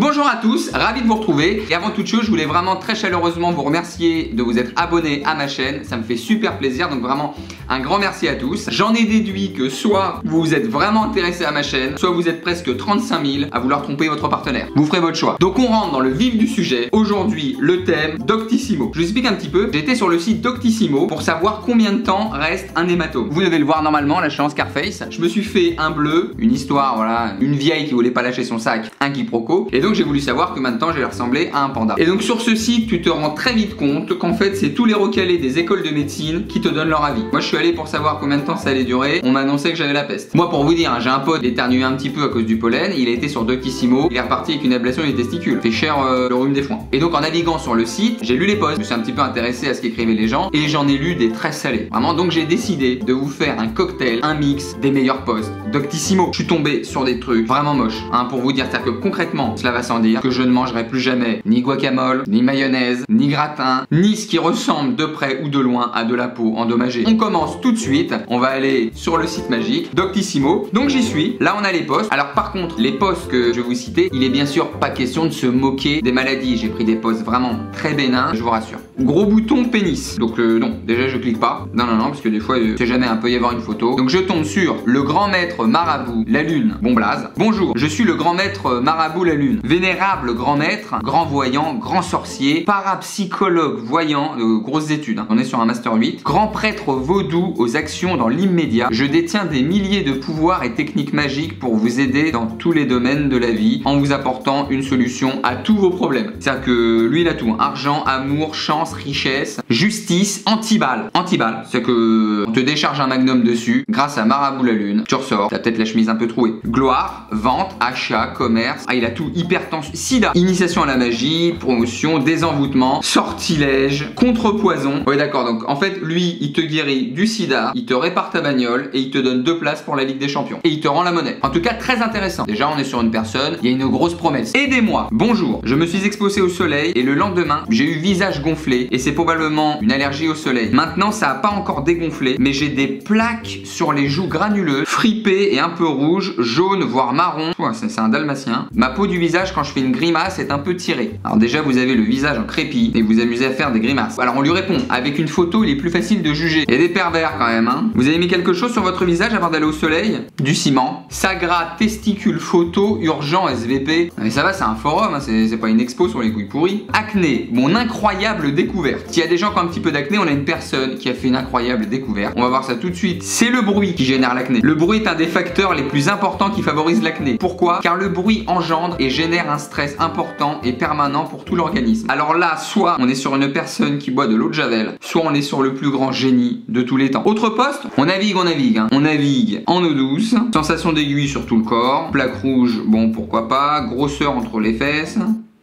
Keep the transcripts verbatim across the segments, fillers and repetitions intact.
Bonjour à tous, ravi de vous retrouver. Et avant toute chose, je voulais vraiment très chaleureusement vous remercier de vous être abonnés à ma chaîne. Ça me fait super plaisir, donc vraiment un grand merci à tous. J'en ai déduit que soit vous vous êtes vraiment intéressé à ma chaîne, soit vous êtes presque trente-cinq mille à vouloir tromper votre partenaire. Vous ferez votre choix. Donc on rentre dans le vif du sujet. Aujourd'hui, le thème Doctissimo. Je vous explique un petit peu. J'étais sur le site Doctissimo pour savoir combien de temps reste un hématome. Vous devez le voir normalement, là je suis en Scarface. Je me suis fait un bleu, une histoire, voilà, une vieille qui voulait pas lâcher son sac, un quiproquo. Et donc j'ai voulu savoir que maintenant j'allais ressembler à un panda. Et donc sur ce site, tu te rends très vite compte qu'en fait c'est tous les recalés des écoles de médecine qui te donnent leur avis. Moi je suis allé pour savoir combien de temps ça allait durer. On m'a annoncé que j'avais la peste. Moi pour vous dire, j'ai un pote éternué un petit peu à cause du pollen. Il a été sur Doctissimo. Il est reparti avec une ablation des testicules. Fait cher euh, le rhume des foins. Et donc en naviguant sur le site, j'ai lu les posts. Je me suis un petit peu intéressé à ce qu'écrivaient les gens et j'en ai lu des très salés. Vraiment, donc j'ai décidé de vous faire un cocktail, un mix des meilleurs posts Doctissimo. Je suis tombé sur des trucs vraiment moches, hein, pour vous dire, c'est-à-dire que concrètement, cela va sans dire que je ne mangerai plus jamais ni guacamole, ni mayonnaise, ni gratin, ni ce qui ressemble de près ou de loin à de la peau endommagée. On commence tout de suite. On va aller sur le site magique Doctissimo. Donc j'y suis. Là on a les posts. Alors par contre, les posts que je vais vous citer, il est bien sûr pas question de se moquer des maladies. J'ai pris des posts vraiment très bénins, je vous rassure. Gros bouton pénis. Donc euh, non, déjà je clique pas. Non non non, parce que des fois, euh, je sais jamais, un peut y avoir une photo. Donc je tombe sur le grand maître marabout la lune. Bon blaze. Bonjour, je suis le grand maître marabout la lune. Vénérable grand maître, grand voyant, grand sorcier, parapsychologue voyant, de grosses études, hein. On est sur un master huit. Grand prêtre vaudou aux actions dans l'immédiat. Je détiens des milliers de pouvoirs et techniques magiques pour vous aider dans tous les domaines de la vie en vous apportant une solution à tous vos problèmes. C'est-à-dire que lui il a tout, hein. Argent, amour, chance, richesse, justice, anti-balle. Anti-balle, c'est que on te décharge un magnum dessus grâce à Marabout la lune. Tu ressors, t'as peut-être la chemise un peu trouée. Gloire, vente, achat, commerce. Ah il a tout, hypertension, sida, initiation à la magie, promotion, désenvoûtement, sortilège, contrepoison. Ouais d'accord, donc en fait lui il te guérit du sida, il te répare ta bagnole et il te donne deux places pour la Ligue des Champions. Et il te rend la monnaie. En tout cas très intéressant. Déjà on est sur une personne, il y a une grosse promesse. Aidez-moi. Bonjour, je me suis exposé au soleil et le lendemain j'ai eu visage gonflé et c'est probablement une allergie au soleil. Maintenant ça a pas encore dégonflé mais j'ai des plaques sur les joues granuleuses, fripées et un peu rouges, jaunes voire marron. Ouais, c'est un dalmatien. Ma peau du visage quand je fais une grimace est un peu tirée. Alors déjà vous avez le visage en crépi et vous vous amusez à faire des grimaces. Alors on lui répond, avec une photo il est plus facile de juger. Il y a des pervers quand même hein. Vous avez mis quelque chose sur votre visage avant d'aller au soleil? Du ciment. Sagra testicule photo urgent S V P. Mais ça va, c'est un forum, hein. C'est pas une expo sur les couilles pourries. Acné, mon incroyable découverte. S'il y a des gens qui ont un petit peu d'acné, on a une personne qui a fait une incroyable découverte. On va voir ça tout de suite. C'est le bruit qui génère l'acné. Le bruit est un des facteurs les plus importants qui favorisent l'acné. Pourquoi? Car le bruit engendre et génère un stress important et permanent pour tout l'organisme. Alors là, soit on est sur une personne qui boit de l'eau de javel, soit on est sur le plus grand génie de tous les temps. Autre poste, on navigue, on navigue. Hein. On navigue en eau douce, sensation d'aiguille sur tout le corps, plaque rouge, bon pourquoi pas, grosseur entre les fesses.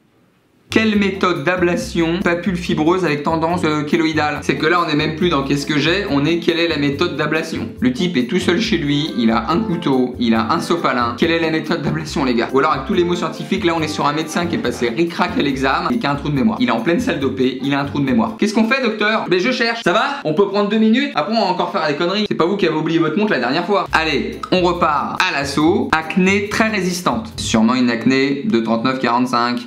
Quelle méthode d'ablation papule fibreuse avec tendance euh, kéloïdale? C'est que là on est même plus dans qu'est-ce que j'ai, on est quelle est la méthode d'ablation. Le type est tout seul chez lui, il a un couteau, il a un sopalin. Quelle est la méthode d'ablation les gars? Ou alors avec tous les mots scientifiques, là on est sur un médecin qui est passé ric-rac à l'examen et qui a un trou de mémoire. Il est en pleine salle d'O P, il a un trou de mémoire. Qu'est-ce qu'on fait docteur? Ben je cherche. Ça va? On peut prendre deux minutes, après on va encore faire des conneries. C'est pas vous qui avez oublié votre montre la dernière fois. Allez, on repart à l'assaut. Acné très résistante. Sûrement une acné de trente-neuf quarante-cinq.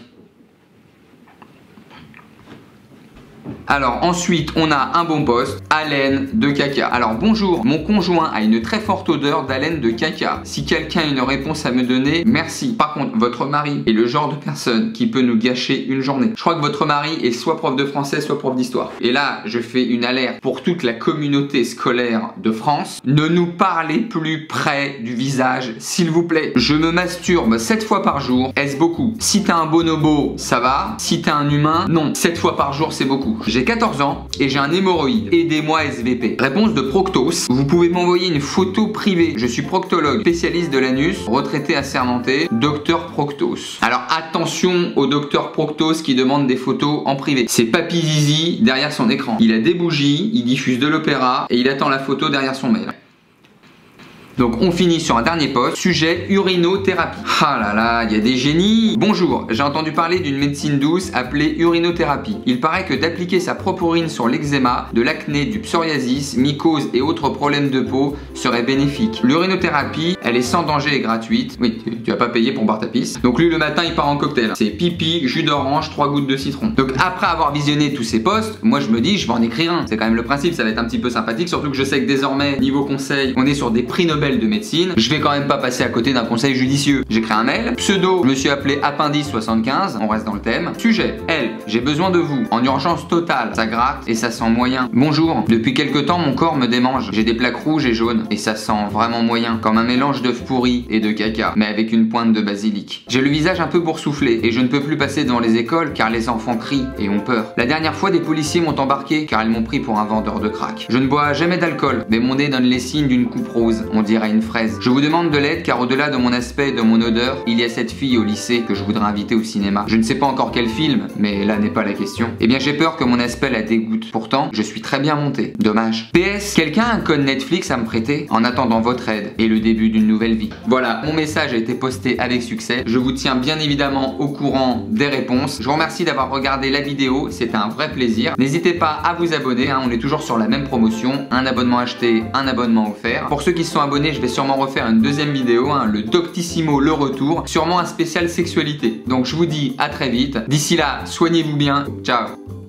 Alors ensuite on a un bon poste, haleine de caca. Alors bonjour, mon conjoint a une très forte odeur d'haleine de caca. Si quelqu'un a une réponse à me donner, merci. Par contre, votre mari est le genre de personne qui peut nous gâcher une journée. Je crois que votre mari est soit prof de français, soit prof d'histoire. Et là, je fais une alerte pour toute la communauté scolaire de France. Ne nous parlez plus près du visage, s'il vous plaît. Je me masturbe sept fois par jour. Est-ce beaucoup? Si t'as un bonobo, ça va. Si t'as un humain, non. sept fois par jour, c'est beaucoup. J'ai quatorze ans et j'ai un hémorroïde. Aidez-moi S V P. Réponse de Proctos. Vous pouvez m'envoyer une photo privée. Je suis proctologue, spécialiste de l'anus, retraité assermenté, docteur Proctos. Alors attention au docteur Proctos qui demande des photos en privé. C'est Papy Zizi derrière son écran. Il a des bougies, il diffuse de l'opéra et il attend la photo derrière son mail. Donc on finit sur un dernier post, sujet urinothérapie. Ah là là, il y a des génies. Bonjour, j'ai entendu parler d'une médecine douce appelée urinothérapie. Il paraît que d'appliquer sa propre urine sur l'eczéma, de l'acné, du psoriasis, mycose et autres problèmes de peau serait bénéfique. L'urinothérapie, elle est sans danger et gratuite. Oui, tu, tu vas pas payer pour boire ta pisse. Donc lui le matin il part en cocktail. C'est pipi, jus d'orange, trois gouttes de citron. Donc après avoir visionné tous ces posts, moi je me dis je vais en écrire un. C'est quand même le principe, ça va être un petit peu sympathique, surtout que je sais que désormais niveau conseil, on est sur des prix Nobel de médecine, je vais quand même pas passer à côté d'un conseil judicieux. J'écris un mail, pseudo, je me suis appelé Appendice soixante-quinze, on reste dans le thème. Sujet, L, j'ai besoin de vous, en urgence totale, ça gratte et ça sent moyen. Bonjour, depuis quelque temps mon corps me démange, j'ai des plaques rouges et jaunes et ça sent vraiment moyen, comme un mélange d'œufs pourris et de caca, mais avec une pointe de basilic. J'ai le visage un peu boursouflé et je ne peux plus passer devant les écoles car les enfants crient et ont peur. La dernière fois des policiers m'ont embarqué car ils m'ont pris pour un vendeur de crack. Je ne bois jamais d'alcool, mais mon nez donne les signes d'une coupe rose, on dirait une fraise. Je vous demande de l'aide car au-delà de mon aspect et de mon odeur, il y a cette fille au lycée que je voudrais inviter au cinéma. Je ne sais pas encore quel film, mais là n'est pas la question. Eh bien j'ai peur que mon aspect la dégoûte. Pourtant, je suis très bien monté. Dommage. P S, quelqu'un a un code Netflix à me prêter en attendant votre aide et le début d'une nouvelle vie. Voilà, mon message a été posté avec succès. Je vous tiens bien évidemment au courant des réponses. Je vous remercie d'avoir regardé la vidéo, c'était un vrai plaisir. N'hésitez pas à vous abonner, hein, on est toujours sur la même promotion. Un abonnement acheté, un abonnement offert. Pour ceux qui se sont abonnés, je vais sûrement refaire une deuxième vidéo, hein, le Doctissimo le retour, sûrement un spécial sexualité. Donc je vous dis à très vite. D'ici là, soignez-vous bien. Ciao.